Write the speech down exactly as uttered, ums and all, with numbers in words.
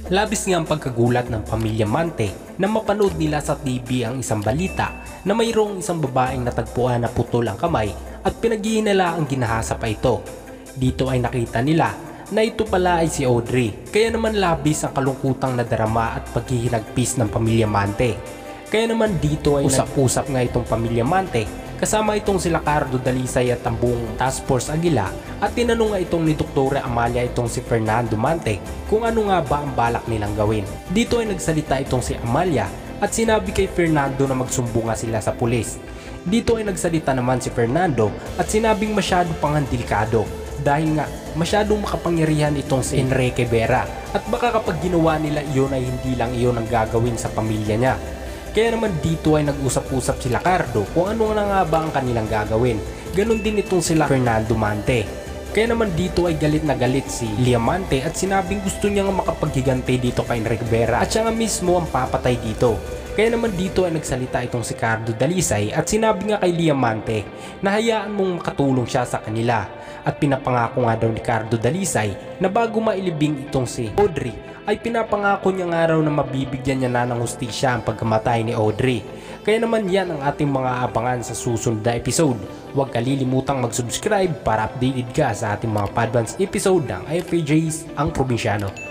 Labis nga ang pagkagulat ng pamilya Mante na mapanood nila sa T V ang isang balita na mayroong isang babaeng natagpuan na putol ang kamay at pinaghihinala ang ginahasa pa ito. Dito ay nakita nila na ito pala ay si Audrey, kaya naman labis ang kalungkutang nadarama at paghihinagpis ng pamilya Mante. Kaya naman dito ay usap-usap nga itong pamilya Mante kasama itong sila Cardo, Dalisay at ang buong Task Force Aguila at tinanong nga itong ni Doktora Amalia itong si Fernando Mante kung ano nga ba ang balak nilang gawin. Dito ay nagsalita itong si Amalia at sinabi kay Fernando na magsumbong nga sila sa pulis. Dito ay nagsalita naman si Fernando at sinabing masyado pang delikado dahil nga masyadong makapangyarihan itong si Enrique Vera at baka kapag ginawa nila iyon ay hindi lang iyon ang gagawin sa pamilya niya. Kaya naman dito ay nag-usap-usap sila Cardo kung ano na nga ba ang kanilang gagawin. Ganon din itong sila Fernando Mante. Kaya naman dito ay galit na galit si Leonabc at sinabing gusto niya nga makapaghigante dito kay Enrique Vera at siya nga mismo ang papatay dito. Kaya naman dito ay nagsalita itong si Cardo Dalisay at sinabi nga kay Leonabc na hayaan mong makatulong siya sa kanila. At pinapangako nga daw ni Cardo Dalisay na bago mailibing itong si Audrey ay pinapangako niya nga raw na mabibigyan niya na ng hustisya ang pagkamatay ni Audrey. Kaya naman yan ang ating mga abangan sa susunod na episode. Huwag kalilimutang mag-subscribe para updated ka sa ating mga Padvance episode ng F P J's Ang Probinsyano.